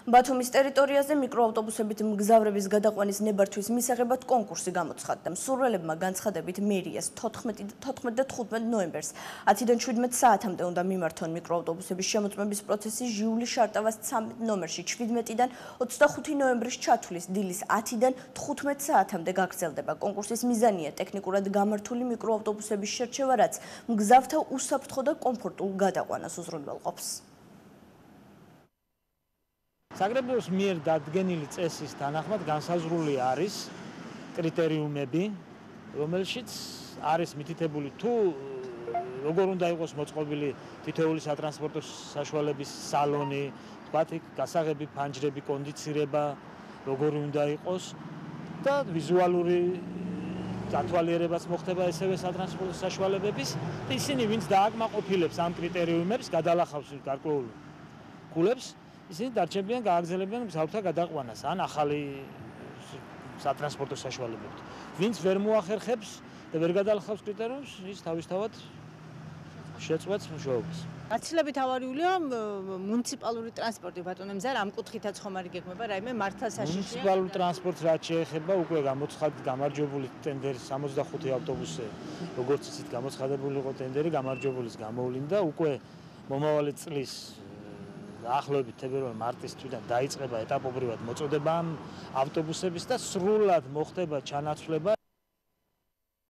ბათუმის ტერიტორიაზე მიკროავტობუსებით მგზავრების გადაყვანის ნებართვის მისაღებად კონკურსი გამოცხადდა. მსურველებმა განცხადებით მერიას 14 და 15 ნოემბერს 10-დან 17 საათამდე უნდა მიმართონ მიკროავტობუსების შემოწმების პროცესი ჟიულის შარტავას 13 ნომერში 17-დან 25 ნოემბრის ჩათვლის დილის 10-დან 15 საათამდე გაგრძელდება. კონკურსის მიზანია ტექნიკურად გამართული მიკროავტობუსების შერჩევა, რაც მგზავრთა უსაფრთხო და კომფორტულ გადაყვანას უზრუნველყოფს. საგრებოს მიერ დადგენილი წესის თანახმად განსაზღვრული არის კრიტერიუმები, რომელშიც არის მითითებული თუ როგორ უნდა იყოს მოწყობილი თითოეული სატრანსპორტო საშუალების სალონი, თქვათ იქ გასაღები, ფანჯრები, კონდიცირება, როგორი უნდა იყოს და ვიზუალური დათვალიერებაც მოხდება ესევე სატრანსპორტო საშუალებების. ისინი, ვინც დააკმაყოფილებს ამ კრიტერიუმებს, გადალახავს გარკვეულ ქულებს, ისინი დარჩებიან, გააგრძელებიან მგზავრთა გადაყვანას ან ახალი სატრანსპორტო საშუალებებით. ვინც ვერ მოახერხებს და ვერ გადალახავს კრიტერიუმს, ის თავისთავად შეწყვეტს მუშაობას. გაცილებით ავარიულია მუნიციპალური ტრანსპორტი, ბატონო მზარ, ამ კუთხითაც ხომ არ გეგმება რაიმე მართა საშიშია? მუნიციპალურ ტრანსპორტს რაც შეეხება, უკვე გამოცხადდა გამარჯვებული ტენდერი 65 ავტობუსზე, როგორც იცით, გამოცხადებული იყო ტენდერი, გამარჯვებულის გამოვლინდა, უკვე მომავალი წლის დაახლოებით თებერვალ-მარტის თვიდან დაიწყება ეტაპობრივად მოწოდება ამ ავტობუსების და სრულად მოხდება ჩანაცვლება